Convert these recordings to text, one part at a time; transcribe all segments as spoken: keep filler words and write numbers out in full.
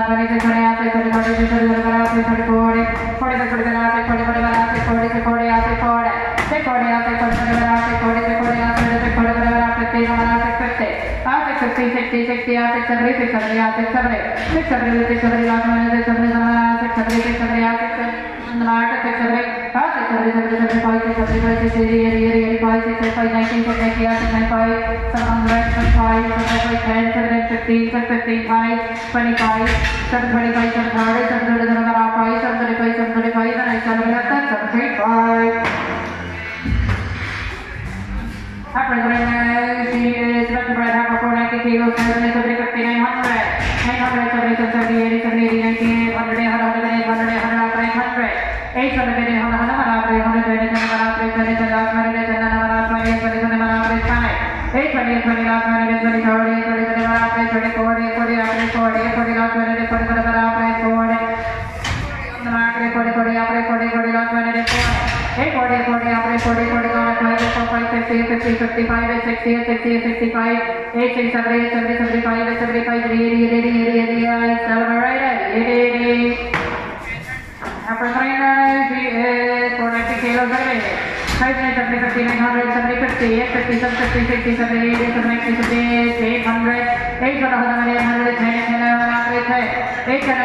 twenty-six, twenty-eight, twenty-nine, thirty, thirty-one, thirty-two, thirty-four, forty-five, forty-six, forty-six, forty-seven, forty-eight, forty-nine, forty, forty-one, forty-two, forty-three, forty-four, forty-five, fifty, sixty, sixty, sixty, seventy, sixty, seventy, sixty, seventy, six seventy, six seventy, six seventy, six seventy, six seventy, six seventy, six seventy, seventy-five, seventy-five, sixty, eighty, eighty-five, sixty-five, ninety, ninety, ninety-five, seven hundred, twenty-five, twenty-five, ten, seven, fifteen, seven, fifteen, five, twenty-five, seven, twenty-five, seven, thirty, seven, thirty, seven, five, seven, thirty-five, seven, thirty-five, and seven, seven, thirty-five. After the she is seven bread, half of four ninety kilos, seven, seventy, fifty, nine hundred, nine hundred, seventy, seventy, eighty, seventy, eighty, ninety, eight hundred, eight hundred, eight hundred, eight hundred, eight hundred, eight hundred, eight hundred, one hundred, eight hundred, twenty, twenty, twenty, twenty, twenty, twenty, twenty, twenty, twenty, five, eight twenty, twenty, twenty, twenty, thirty, thirty, thirty, forty, forty, forty, forty, forty, forty, forty, forty, forty, forty, forty, forty, forty, forty, forty, eight forty, forty, forty, forty, forty, fifty, fifty, fifty-five, sixty, sixty, sixty-five, eighty, seventy, seventy, seventy-five, seventy-five, eighty, eighty, eighty, eighty, celebrate eighty, eighty. After three she is four ninety kilos again. five seventy, fifty, nine hundred, seventy, fifty, eight fifty, seven fifty, sixty, seventy, eighty, seven ninety, seventy, eight hundred, eight hundred, eight hundred, ten, ten, eight, ten, ten,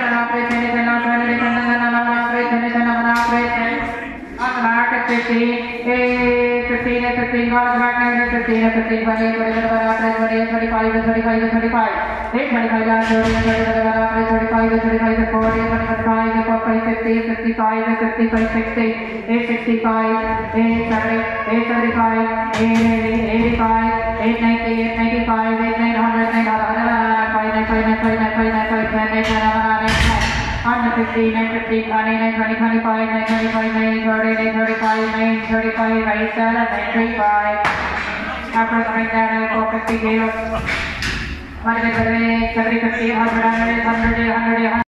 fifteen, fifteen, fifteen, fifteen, fifteen, fifteen, twenty, twenty, twenty-five, twenty-five, twenty-five, eight twenty-five, thirty, thirty-five, thirty-five, forty, forty-five, forty-five, fifty, fifty-five, fifty-five, sixty, eight sixty-five, eight seventy, eight seventy-five, eight eighty, eighty-five, eight ninety, eight ninety-five, eight nine hundred, nine hundred, five nine five nine five nine five nine five ten, eight nine nine ten, one fifteen, nine fifteen, twenty, nine twenty, twenty-five, nine twenty-five, nine thirty, nine thirty-five, nine thirty-five, nine seven, nine thirty-five. After coming down, four fifty kilos. one seventy, fifty, one hundred, one hundred, one hundred, one hundred.